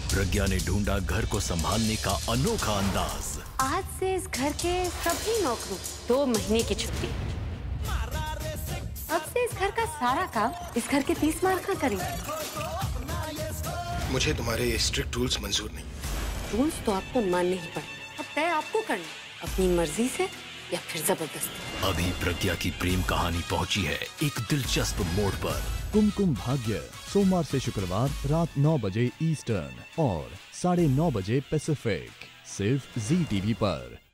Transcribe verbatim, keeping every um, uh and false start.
प्रज्ञा ने ढूंढा घर को संभालने का अनोखा अंदाज। आज से इस घर के सभी नौकरों दो महीने की छुट्टी। अब से इस घर का सारा काम इस घर के तीस मार्का करेंगे। मुझे तुम्हारे स्ट्रिक्ट रूल्स मंजूर नहीं। रूल्स तो आपको मानने ही पड़े। अब तय आपको करना, अपनी मर्जी से या फिर जबरदस्ती। अभी प्रज्ञा की प्रेम कहानी पहुंची है एक दिलचस्प मोड़ पर। कुमकुम भाग्य सोमवार से शुक्रवार रात नौ बजे ईस्टर्न और साढ़े नौ बजे पैसिफिक, सिर्फ जी टीवी पर।